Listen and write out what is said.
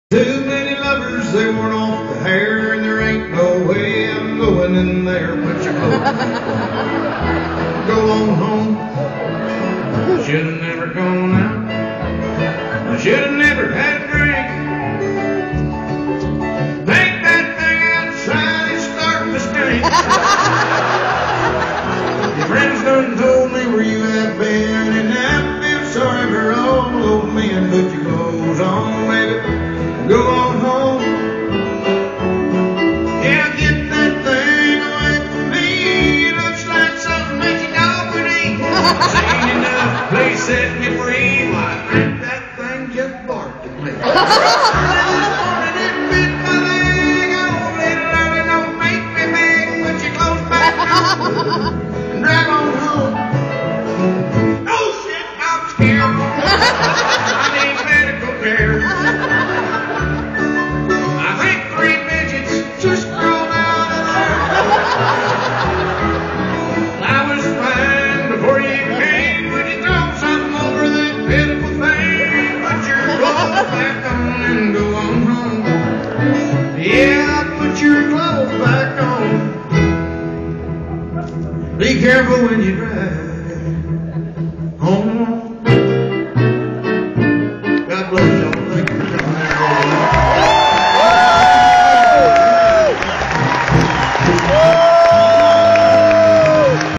Too many lovers, they worn off the hair, and there ain't no way I'm going in there. Put your clothes on. Go on home. I should've never gone out. I should've never had a drink. Take that thing outside and start to stink. Your friends done told me where you have been, and I feel sorry for all old men. Put your clothes on, baby. Go on home. Yeah, get that thing away from me. It looks like something that your dog would eat. Ain't enough place set me free. Why, I think that thing just barked at me. This morning it bit my leg. Oh, little early, don't make me beg. Put your clothes back on and drive on home. Oh shit, I'm scared. I need medical care. Just crawled out of there. I was fine before you came. When you throw something over that pitiful thing, put your clothes back on and go on home. Yeah, put your clothes back on. Be careful when you drive.